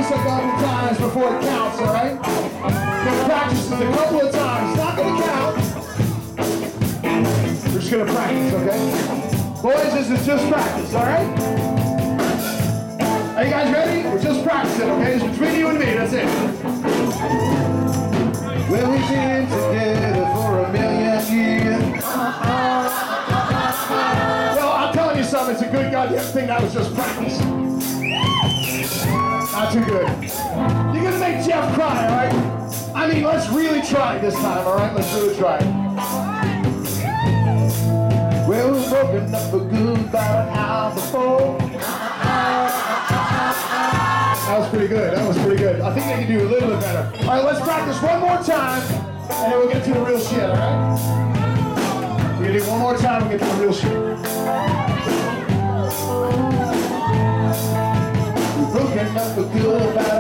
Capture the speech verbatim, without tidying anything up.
practice a couple times before it counts, all right? Gonna practice this a couple of times. It's not gonna count. We're just gonna practice, okay? Boys, this is just practice, all right? Are you guys ready? We're just practicing, okay? It's between you and me, that's it. Well, we've been together for a million years. Well, I'm telling you something, it's a good goddamn thing that was just practice. Not too good. You're gonna make Jeff cry, all right? I mean, let's really try this time, all right? Let's really try. Well, we've broken up for good about an hour before. That was pretty good. That was pretty good. I think they can do a little bit better. All right, let's practice one more time, and then we'll get to the real shit, all right? We're gonna do one more time and get to the real shit. We've broken up for good about